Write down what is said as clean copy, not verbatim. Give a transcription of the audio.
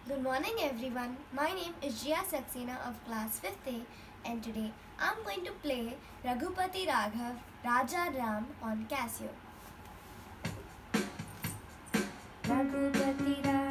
Good morning everyone. My name is Jiya Saxena of class 5th A and today I'm going to play Raghupati Raghav Raja Ram on Casio. Raghupati Raghav